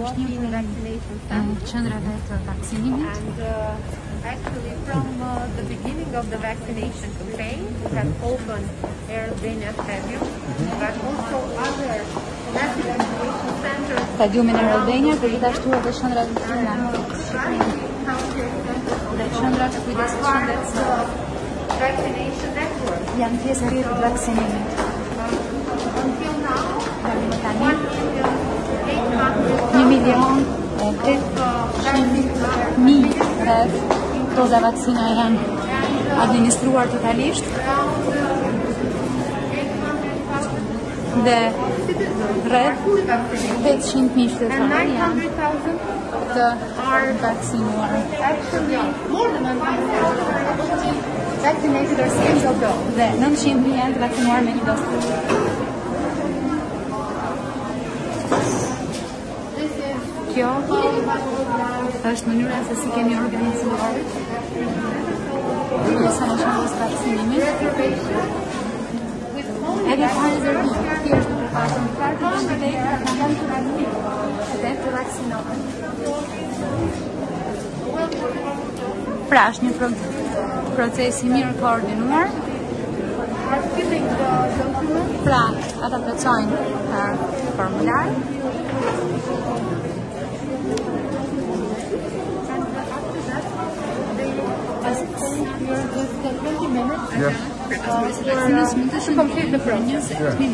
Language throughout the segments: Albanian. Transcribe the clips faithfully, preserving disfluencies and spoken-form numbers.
walk-in vaccination center. And uh, actually, from uh, the beginning of the vaccination campaign, we have opened Air Albania Stadium, but also other vaccination centers. Stadiumin Air Albania, për gjithashtu edhe qendra vakcina. Dhe qendra të kujdesit shëndetësor. Vaccination network. Janë pjesë e rritë të vaksinimit. Until now, Tani më tani, one million eight hundred një milion e tretë mijë rreth doza vaksina janë administruar totalisht dhe rreth tetëqind mijë qytetarë janë të vaksinuar. Actually, more than one hundred vaccinated or single dose. Dhe nëntëqind mijë janë të vaksinuar me një dozë. Kjo është mënyra se si kemi organizuar pjesën e shëndetësisë vaksinimit. Edhe pa rezervim, thjesht duke pasur një kartë identiteti ka kanë të vaksinuar dhe të vaksinohen. Pra është një proces i mirë koordinuar. Pra, ata plotësojnë formular. Yes. Uh, to complete the process.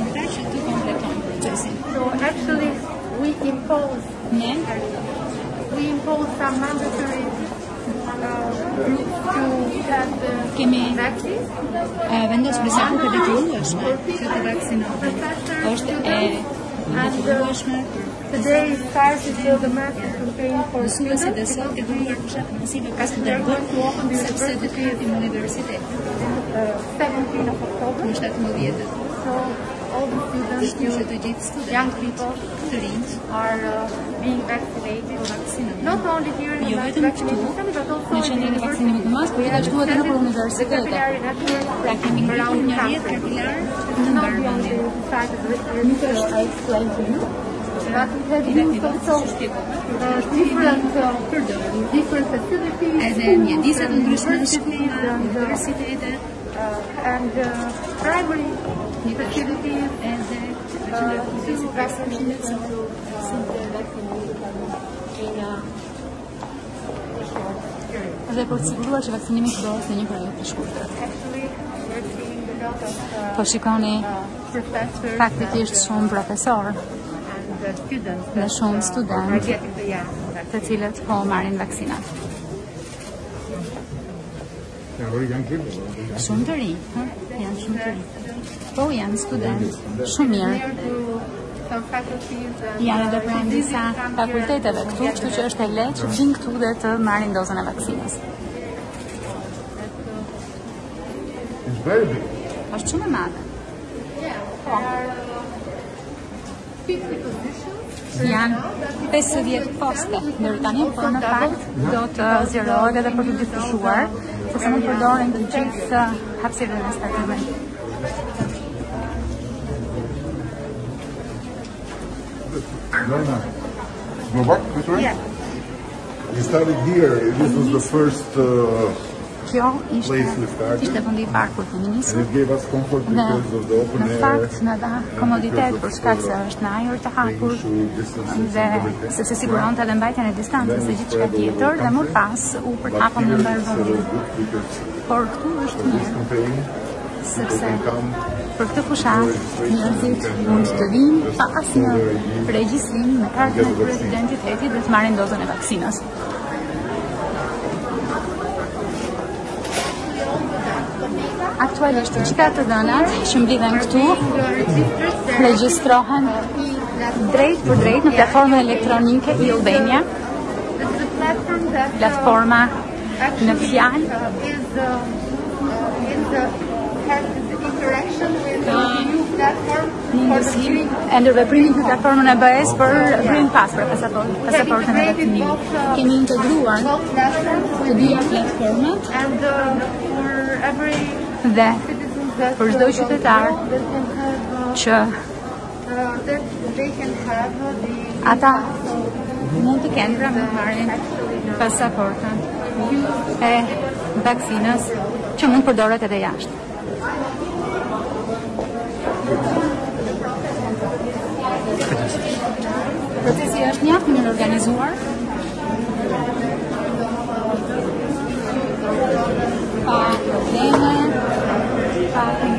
So actually, we impose we impose some mandatory uh, groups to have the vaccine. Vendos besaku të detyrueshme që të vaksinohen. Është e detyrueshme. Today started the massive campaign for students. Dhe sot e bëruar fushat masive pas të dërguar sepse do të jetë në universitet. seventeenth of October. Në shtatëmbëdhjetë. So all the students, young people, are uh, being vaccinated. Not only here in the vaccination center, but also in the university. Gjithashtu edhe nëpër universitete. Pra kemi ngritur një rrjet kapillar në Barbani. Nuk është I explain to you. But we have used also uh, different, uh, different facilities, edhe mjediset ndryshme në shkolla, universitete, and uh, primary facilities, edhe uh, to vaccinate and to dhe për të siguruar që vaksinimi të bëhet në një periudhë të shkurtër. Po shikoni faktikisht shumë profesor dhe shumë student të cilët po marrin vaksinat. Shumë të rinj, janë shumë të rinj. Po janë student shumë mirë. Janë edhe pranë disa fakulteteve këtu, kështu që është e lehtë që vinë këtu dhe të marrin dozën e vaksinës. Është shumë e madhe. Janë pesëdhjetë poste deri tani, por në fakt do të zgjerohet edhe për të dyfishuar, sepse nuk përdoren të gjithë hapësirën e stadiumit. Lena, go back this way? Yeah. We started here. This was the first uh, Kjo place we ishte started. ishte vendi i parë kur kemi And nisur. it gave us comfort because of the open Në air. fakt në dha komoditet për shkak se është në ajër të hapur dhe sepse siguronte edhe mbajtjen e distancës së gjithçka tjetër dhe më pas u përhapëm në mbar vendin. Por këtu është mirë sepse për këtë fushat njerëzit mund të vinë pa asnjë regjistrim me kartën e tyre të identitetit dhe të marrin dozën e vaksinës. Aktualisht të gjitha të dhënat që mblidhen këtu regjistrohen drejt për drejt në platformën elektronike i Albania. Platforma në fjalë e ndërveprimin në platformën e B E S për Green Pass për pasaportën e vaksinimit. Kemi integruar të dyja platformat dhe për çdo qytetar që ata mund të kenë pra me marrin pasaportën e vaksinës që mund përdoret edhe jashtë. Procesi është mjaft mirë organizuar. Pa probleme, pa